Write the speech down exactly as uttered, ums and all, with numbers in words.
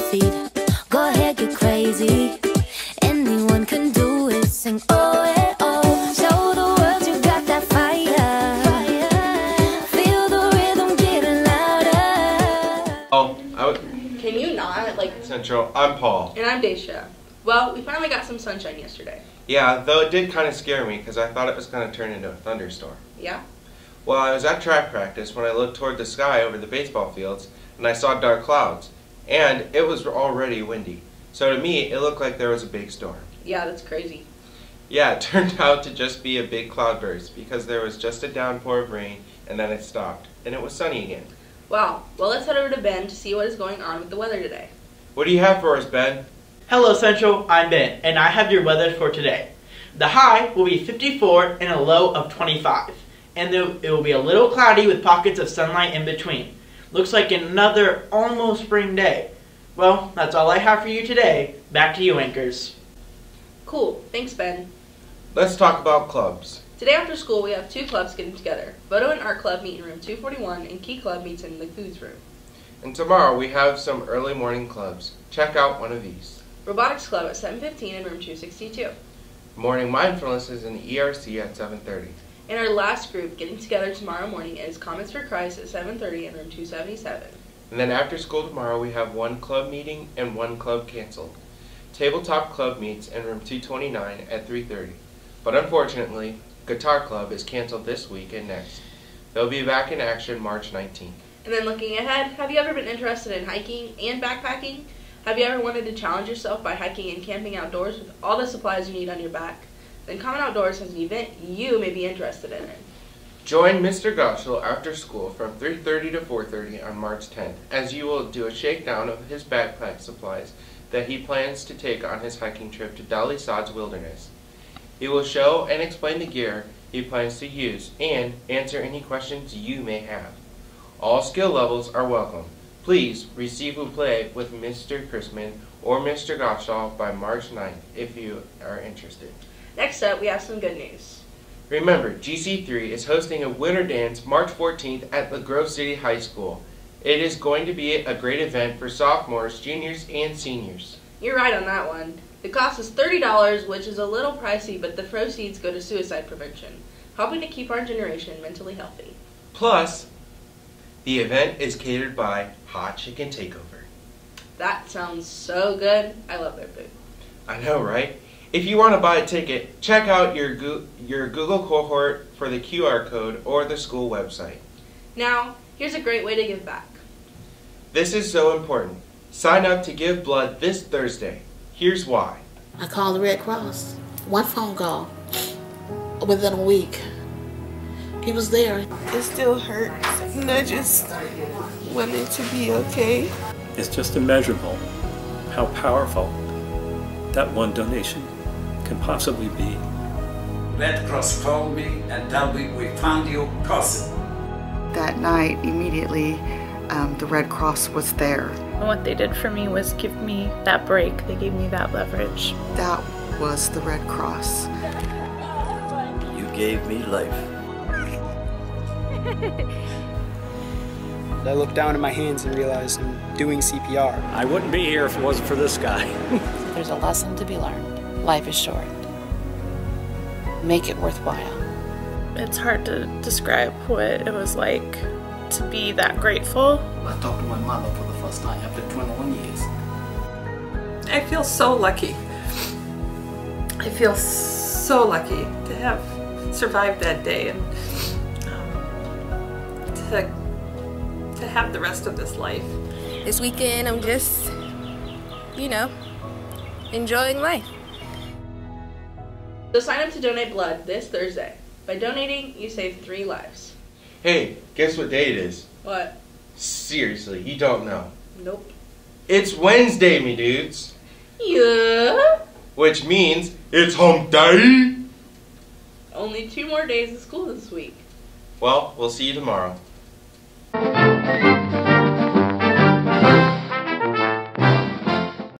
feet. Go ahead, get crazy. Anyone can do it. Sing oh eh oh. Show the world you got that fire. Feel the rhythm getting louder. Oh, I would. Can you not? Like. Central, I'm Paul. And I'm Daisha. Well, we finally got some sunshine yesterday. Yeah, though it did kind of scare me because I thought it was going to turn into a thunderstorm. Yeah? Well, I was at track practice when I looked toward the sky over the baseball fields and I saw dark clouds. And it was already windy. So to me, it looked like there was a big storm. Yeah, that's crazy. Yeah, it turned out to just be a big cloudburst because there was just a downpour of rain and then it stopped. And it was sunny again. Wow. Well, let's head over to Ben to see what is going on with the weather today. What do you have for us, Ben? Hello Central, I'm Ben, and I have your weather for today. The high will be fifty-four and a low of twenty-five. And it will be a little cloudy with pockets of sunlight in between. Looks like another almost spring day. Well, that's all I have for you today. Back to you, anchors. Cool. Thanks, Ben. Let's talk about clubs. Today after school, we have two clubs getting together. Photo and Art Club meet in room two forty-one, and Key Club meets in the Foods room. And tomorrow we have some early morning clubs. Check out one of these. Robotics Club at seven fifteen in room two sixty-two. Morning Mindfulness is in the E R C at seven thirty. And our last group getting together tomorrow morning is Comments for Christ at seven thirty in room two seventy-seven. And then after school tomorrow we have one club meeting and one club canceled. Tabletop Club meets in room two twenty-nine at three thirty. But unfortunately, Guitar Club is canceled this week and next. They'll be back in action March nineteenth. And then looking ahead, have you ever been interested in hiking and backpacking? Have you ever wanted to challenge yourself by hiking and camping outdoors with all the supplies you need on your back? Then Common Outdoors has an event you may be interested in. Join Mister Goschel after school from three thirty to four thirty on March tenth, as you will do a shakedown of his backpack supplies that he plans to take on his hiking trip to Dolly Sod's Wilderness. He will show and explain the gear he plans to use and answer any questions you may have. All skill levels are welcome. Please receive and play with Mister Chrisman or Mister Gottschall by March ninth if you are interested. Next up, we have some good news. Remember, G C three is hosting a winter dance March fourteenth at La Grove City High School. It is going to be a great event for sophomores, juniors, and seniors. You're right on that one. The cost is thirty dollars, which is a little pricey, but the proceeds go to suicide prevention, helping to keep our generation mentally healthy. Plus, the event is catered by Hot Chicken Takeover. That sounds so good. I love their food. I know, right? If you want to buy a ticket, check out your, Go your Google cohort for the Q R code or the school website. Now, here's a great way to give back. This is so important. Sign up to give blood this Thursday. Here's why. I called the Red Cross. One phone call. Within a week, he was there. It still hurts, and I just want it to be okay. It's just immeasurable how powerful that one donation can possibly be. Red Cross called me and told me we found your cousin. That night, immediately, um, the Red Cross was there. And what they did for me was give me that break. They gave me that leverage. That was the Red Cross. You gave me life. I looked down at my hands and realized I'm doing C P R. I wouldn't be here if it wasn't for this guy. There's a lesson to be learned. Life is short. Make it worthwhile. It's hard to describe what it was like to be that grateful. I talked to my mother for the first time after twenty-one years. I feel so lucky. I feel so lucky to have survived that day and um, to, to have the rest of this life. This weekend I'm just, you know, enjoying life. So sign up to donate blood this Thursday. By donating, you save three lives. Hey, guess what day it is? What? Seriously, you don't know. Nope. It's Wednesday, me dudes. Yeah. Which means it's hump day. Only two more days of school this week. Well, we'll see you tomorrow.